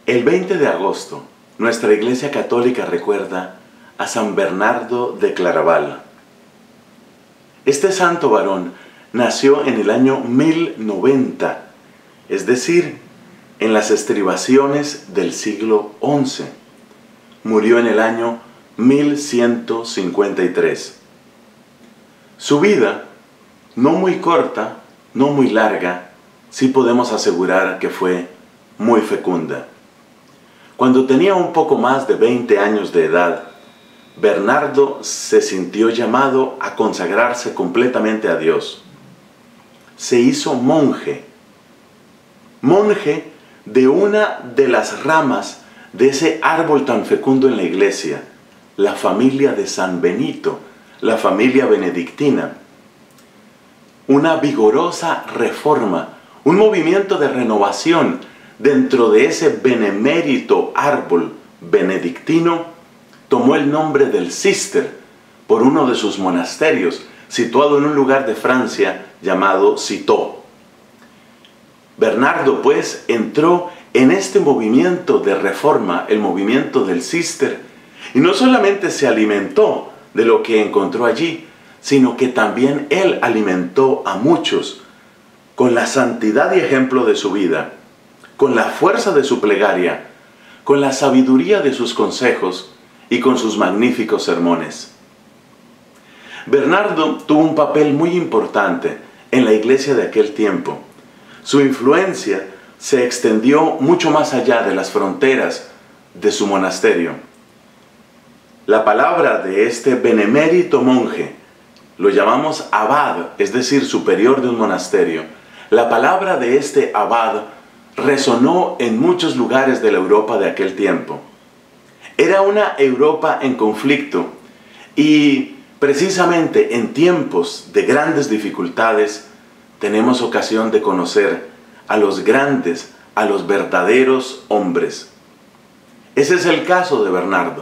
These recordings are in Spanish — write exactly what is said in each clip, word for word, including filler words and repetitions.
El veinte de agosto, nuestra Iglesia Católica recuerda a San Bernardo de Claraval. Este santo varón nació en el año mil noventa, es decir, en las estribaciones del siglo once. Murió en el año mil ciento cincuenta y tres. Su vida, no muy corta, no muy larga, sí podemos asegurar que fue muy fecunda. Cuando tenía un poco más de veinte años de edad, Bernardo se sintió llamado a consagrarse completamente a Dios. Se hizo monje, monje de una de las ramas de ese árbol tan fecundo en la Iglesia, la familia de San Benito, la familia benedictina. Una vigorosa reforma, un movimiento de renovación dentro de ese benemérito árbol benedictino, tomó el nombre del Císter por uno de sus monasterios, situado en un lugar de Francia llamado Citeaux. Bernardo, pues, entró en este movimiento de reforma, el movimiento del Císter, y no solamente se alimentó de lo que encontró allí, sino que también él alimentó a muchos con la santidad y ejemplo de su vida, con la fuerza de su plegaria, con la sabiduría de sus consejos y con sus magníficos sermones. Bernardo tuvo un papel muy importante en la iglesia de aquel tiempo. Su influencia se extendió mucho más allá de las fronteras de su monasterio. La palabra de este benemérito monje, lo llamamos abad, es decir, superior de un monasterio. La palabra de este abad resonó en muchos lugares de la Europa de aquel tiempo. Era una Europa en conflicto y precisamente en tiempos de grandes dificultades tenemos ocasión de conocer a los grandes, a los verdaderos hombres. Ese es el caso de Bernardo.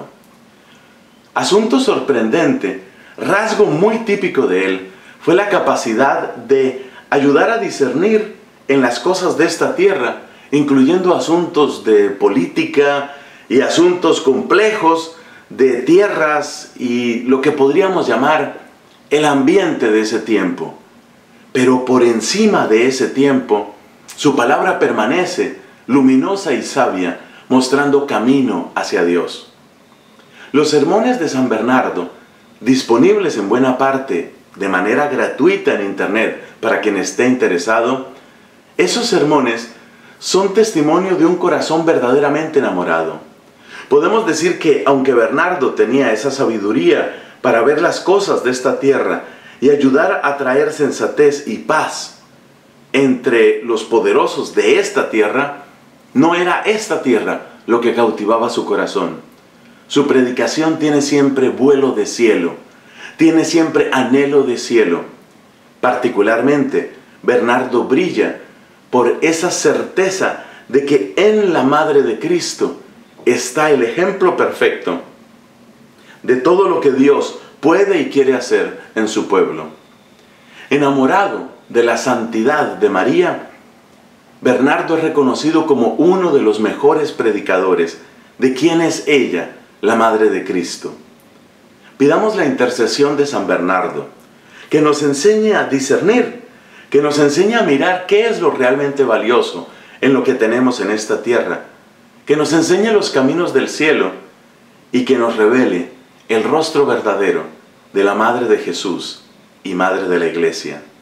Asunto sorprendente, rasgo muy típico de él, fue la capacidad de ayudar a discernir en las cosas de esta tierra, incluyendo asuntos de política y asuntos complejos de tierras y lo que podríamos llamar el ambiente de ese tiempo. Pero por encima de ese tiempo, su palabra permanece luminosa y sabia, mostrando camino hacia Dios. Los sermones de San Bernardo, disponibles en buena parte de manera gratuita en internet para quien esté interesado, esos sermones son testimonio de un corazón verdaderamente enamorado. Podemos decir que aunque Bernardo tenía esa sabiduría para ver las cosas de esta tierra y ayudar a traer sensatez y paz entre los poderosos de esta tierra, no era esta tierra lo que cautivaba su corazón. Su predicación tiene siempre vuelo de cielo, tiene siempre anhelo de cielo. Particularmente, Bernardo brilla por esa certeza de que en la Madre de Cristo está el ejemplo perfecto de todo lo que Dios puede y quiere hacer en su pueblo. Enamorado de la santidad de María, Bernardo es reconocido como uno de los mejores predicadores de quién es ella, la Madre de Cristo. Pidamos la intercesión de San Bernardo, que nos enseñe a discernir, que nos enseñe a mirar qué es lo realmente valioso en lo que tenemos en esta tierra, que nos enseñe los caminos del cielo y que nos revele el rostro verdadero de la Madre de Jesús y Madre de la Iglesia.